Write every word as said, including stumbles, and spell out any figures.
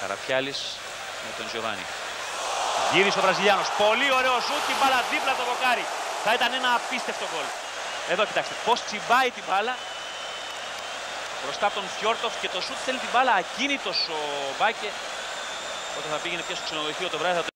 Καραπιάλης με τον Τζιοβάνι. Γύρισε ο Βραζιλιάνος. Πολύ ωραίο σουτ, την μπάλα δίπλα το δοκάρι. Θα ήταν ένα απίστευτο γκολ. Εδώ κοιτάξτε πώς τσιμπάει την μπάλα μπροστά από τον Φιόρτοφ και το σουτ θέλει την μπάλα ακίνητος ο Μπάκε. Όταν θα πήγαινε πια στο ξενοδοχείο το βράδυ θα